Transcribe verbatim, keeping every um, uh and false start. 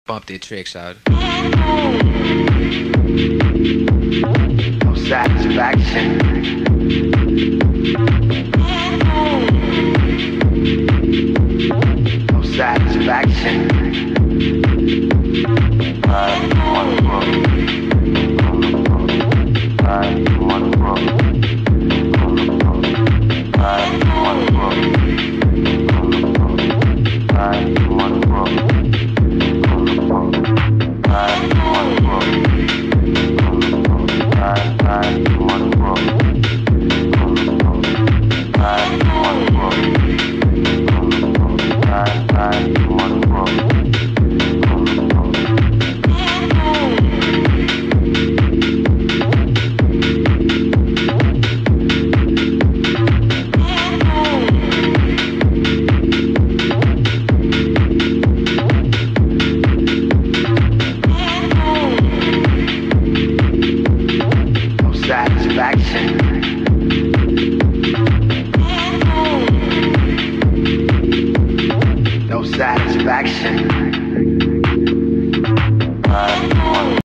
Bump die Tricks out. No satisfaction. No satisfaction. I wanna grow. I wanna grow. I wanna grow. I wanna grow. Satisfaction. No satisfaction.